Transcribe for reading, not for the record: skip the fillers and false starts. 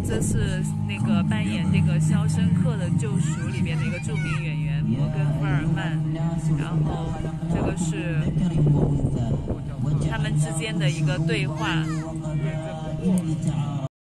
这是那个扮演这个《肖申克的救赎》里边的一个著名演员摩根·福尔曼，然后这个是他们之间的一个对话。